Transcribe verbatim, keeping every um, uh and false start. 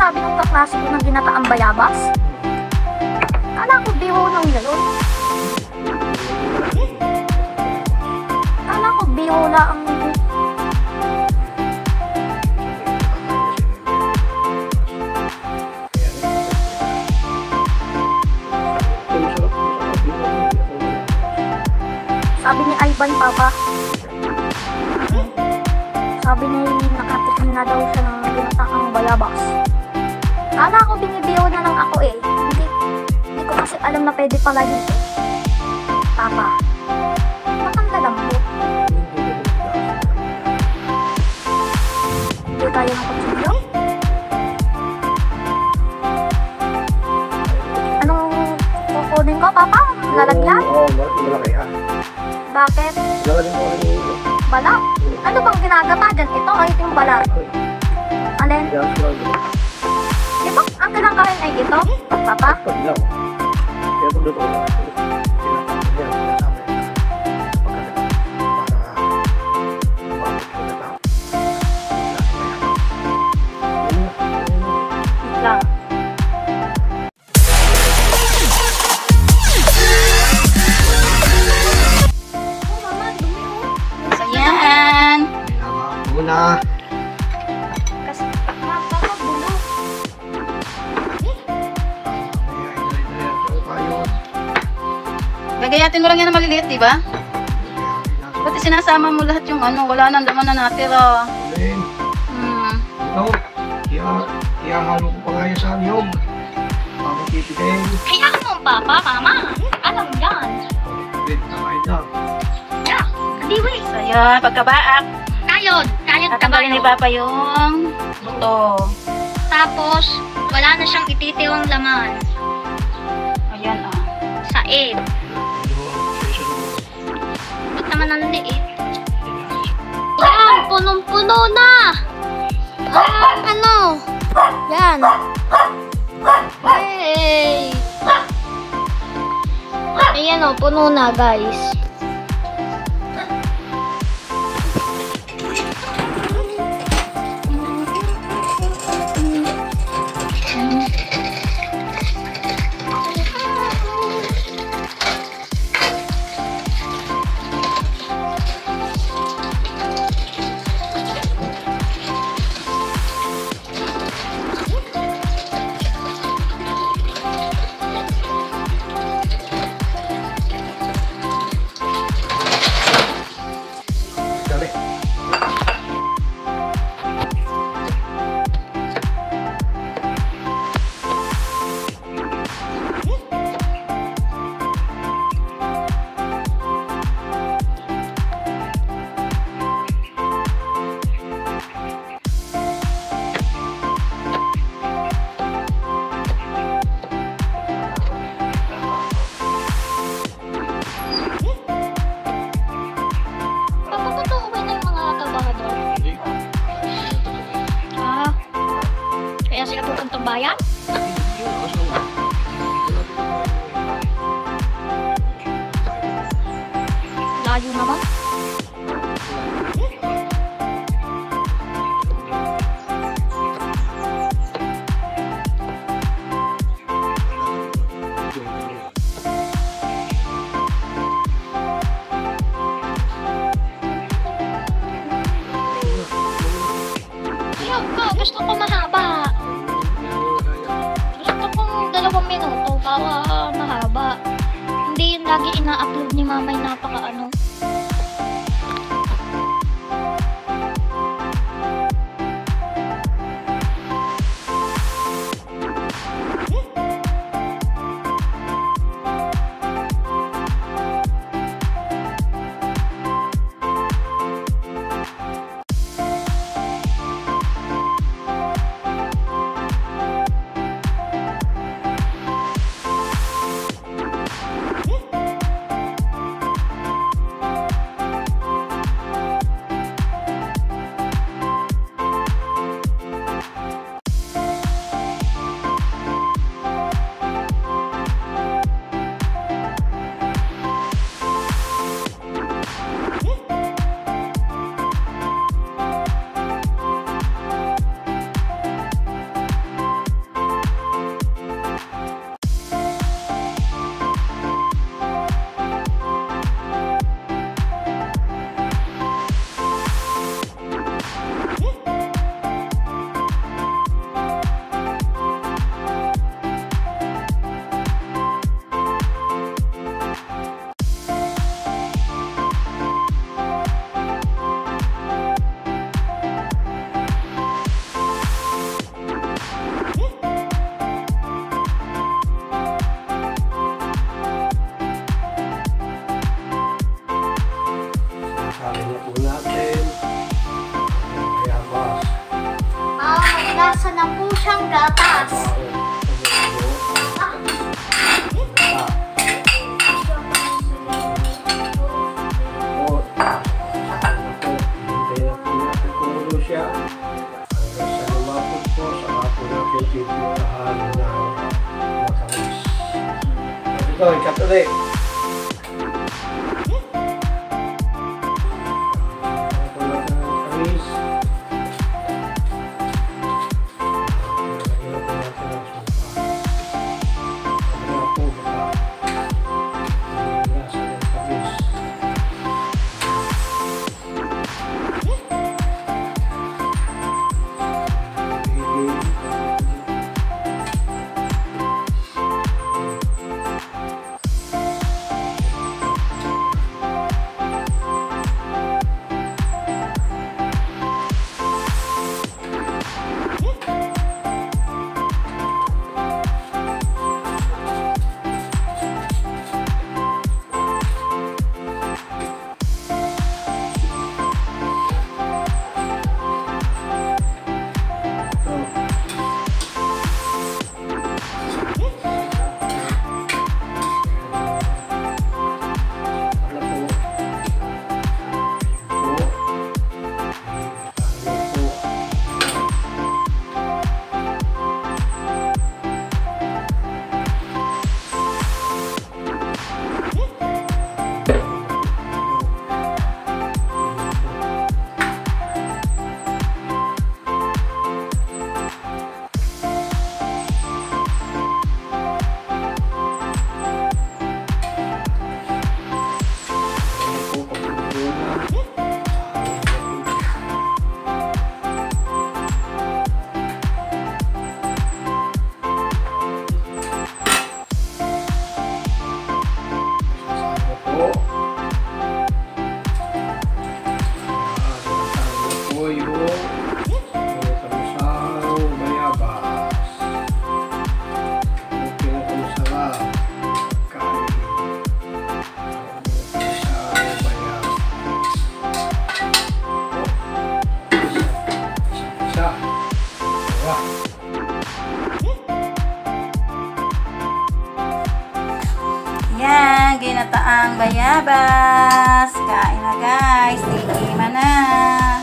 sabi ng kaklase ko ng ginataang bayabas? Kala ko biro ng gano'n. Kala ko biro lang ang... Sabi ni Ivan, Papa. Sabi ni nakatikim na daw siya ng ginataang bayabas. Kala ko binibiyo na lang ako eh. Hindi, hindi ko kasi alam na pwede pala dito. Papa, matanda lang po. Hindi kaya ng kutsilyo? Anong kukunin ko, Papa? Lalagyan? Oo, malaki ha. Bakit? Lalagyan ko rin yung Balat? Ano bang ginagata dyan? Ito o ito yung balat? Alin? gas ko lang. Di ba ang kinakain ay ito? Papa? Pag lang. Kaya kung doon ko lang. Tinatapos niya. Sinasama niya. Pagkakita. Para umabot ko na tao. Lang. Oh, mama, dumi oh. Ayan. Muna. Kasi, mapapabulok. Gagayatin mo lang yan na maliliit, di ba? Pati sinasama mo lahat yung ano, wala nang laman na natira. Hmm. Ito, kaya, kaya halo ko pa nga yan sa niyog. Para pipigay. Kaya mo, Papa, Mama. Alam yan. Pwede na kain lang. Yeah, kadiwi. So yun, pagkabaak, Kayod. Kayod tatanggalin ni kabayo. Papa yung buto. Tapos, wala na siyang ititiwang laman. Ayan ah. Said. Ba't naman ang liit? Yan, punong-puno na. Ah, ano? Yan. Hey. Ayan o, puno na guys. Dali. Papapatuloy na yung mga trabahador. Ah, kaya sila pupuntang bayan? Layo naman. Ayaw ko, gusto ko mahaba. Gusto kong dalawang minuto para mahaba. Hindi yun lagi ina-upload ni mama yung napaka ano. Lasa na po siyang gatas. Ah. Ito, ikat ulit. Ito natin ang tamis. Ito natin ang suka. Ito po, baka. Ang lasa ng tamis. Yan, ginataang bayabas. Kain na guys. Tikiman na.